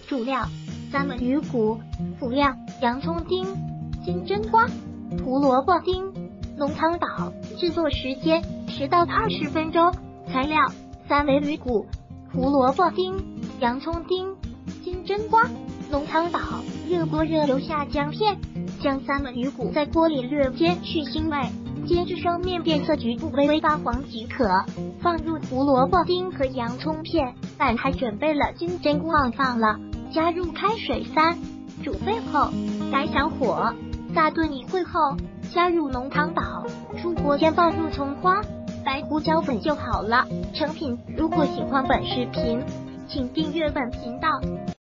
主料：三文鱼骨。辅料：洋葱丁、金针瓜、胡萝卜丁、浓汤岛。制作时间10到20分钟。材料：三文鱼骨、胡萝卜丁、洋葱丁、金针瓜、浓汤岛。热锅热油下姜片，将三文鱼骨在锅里略煎去腥味，煎至双面变色局部微微发黄即可。放入胡萝卜丁和洋葱片，把还准备了金针瓜放了，加入开水煮沸后，改小火，大炖一会后，加入浓汤岛，出锅先放入葱花、白胡椒粉就好了。成品。如果喜欢本视频，请订阅本频道。